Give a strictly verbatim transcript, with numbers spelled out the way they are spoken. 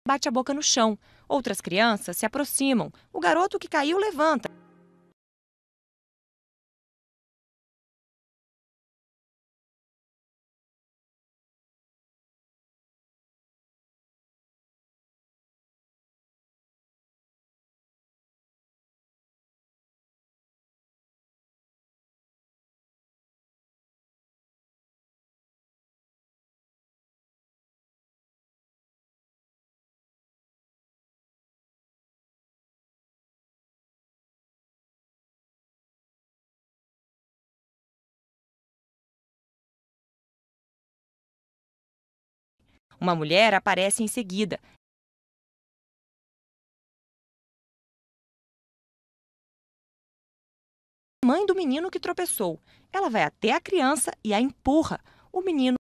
bate a boca no chão. Outras crianças se aproximam. O garoto que caiu levanta. Uma mulher aparece em seguida. Mãe do menino que tropeçou. Ela vai até a criança e a empurra. O menino